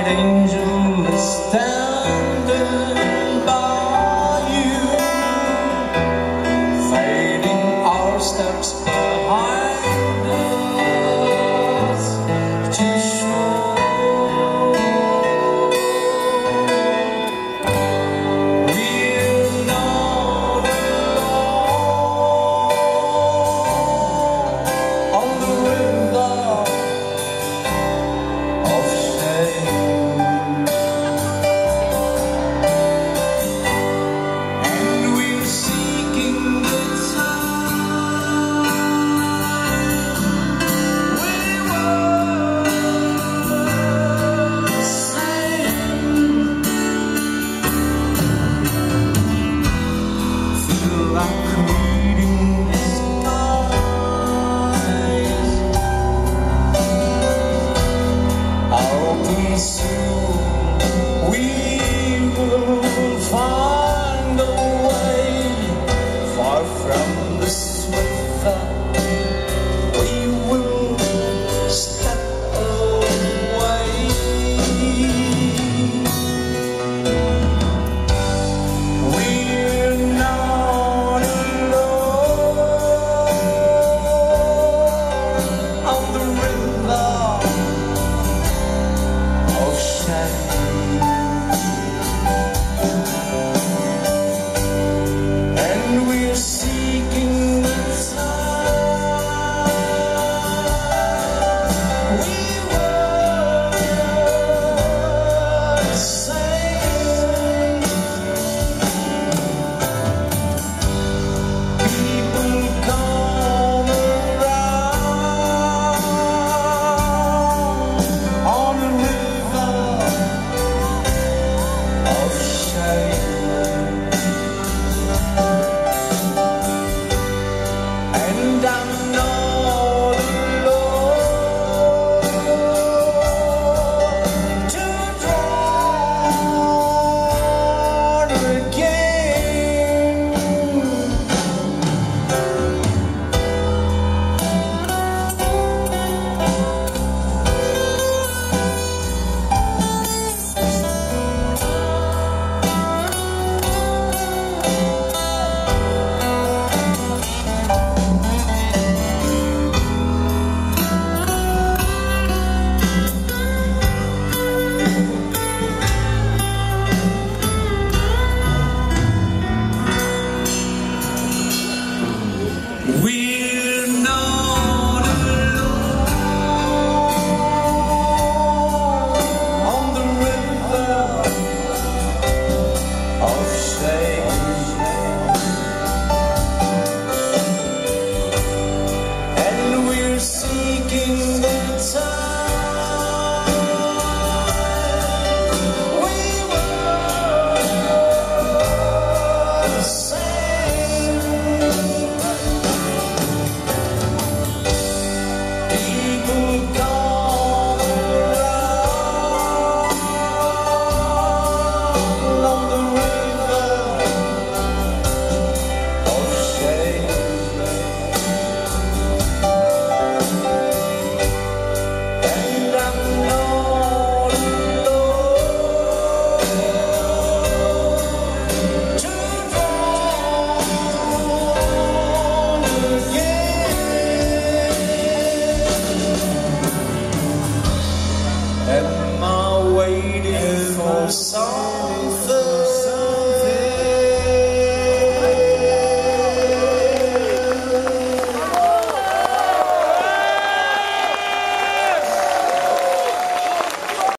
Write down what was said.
angel standing by you, fading our steps behind us to shore. We're not alone on the river of shame, and we're seeking the time we were the same. Feel like reading skies. I'll be soon. We will find a way far from the swither. We will step away. We're not alone on the river of shame, and we're seeking the time we were the same. People come around on the river of shame, and I'm not alone to drown again. We're not alone on the river of shame, and we're seeking the time we were the same. People come around along the river of shame, and I'm not alone to drown again. Am I waiting for some